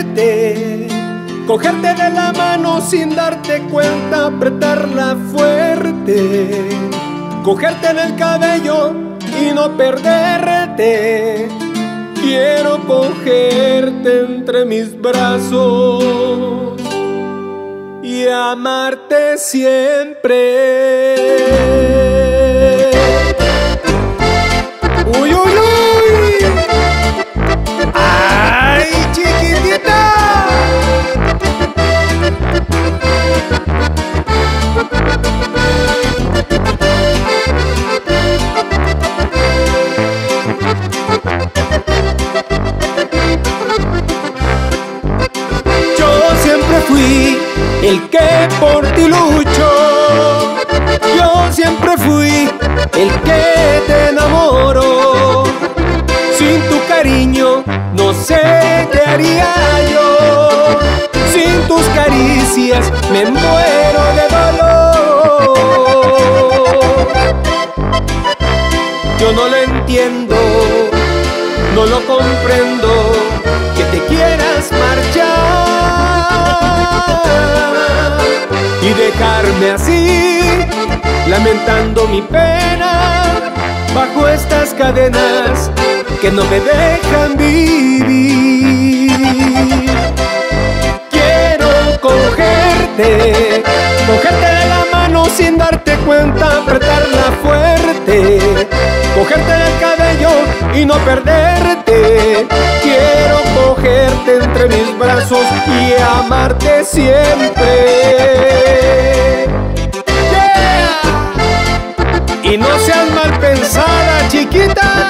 perderte, cogerte de la mano sin darte cuenta, apretarla fuerte, cogerte en el cabello y no perderte. Quiero cogerte entre mis brazos y amarte siempre. ¡Uy, uy, uy! ¡Ay, chiquitita! Yo siempre fui el que por ti luchó. Yo siempre fui el que te enamoró. Sin tu cariño no sé qué haría yo. Sin tus caricias me muero de dolor. Yo no lo entiendo, no lo comprendo, que te quieras marchar y dejarme así, lamentando mi pena bajo estas cadenas que no me dejan vivir. Quiero cogerte, cogerte de la mano sin darte cuenta, apretarla fuerte, cogerte del cabello y no perderte. Quiero cogerte entre mis brazos y amarte siempre. Yeah. Y no seas mal pensada, chiquita.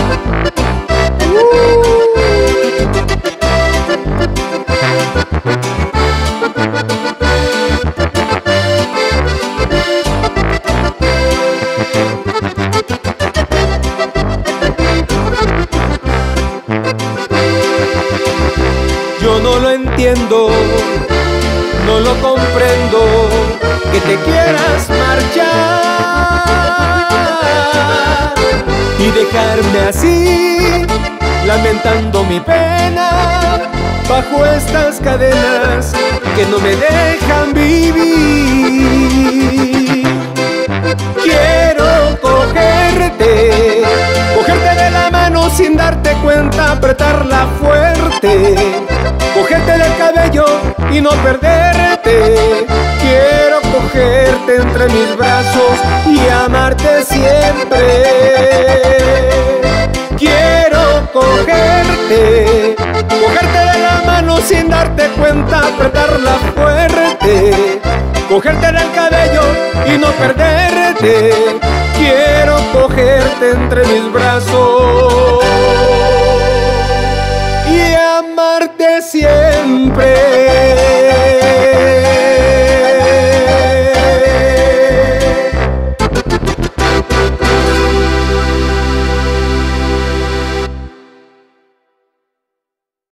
Yo no lo entiendo, no lo comprendo, que te quieras marchar y dejarme así, lamentando mi pena bajo estas cadenas que no me dejan vivir. Quiero cogerte, cogerte de la mano sin darte cuenta, apretarla fuerte, cogerte del cabello y no perderte. Quiero cogerte entre mis brazos y amarte siempre. Quiero cogerte, cogerte de la mano sin darte cuenta, apretarla fuerte, cogerte del cabello y no perderte. Quiero cogerte entre mis brazos y amarte siempre.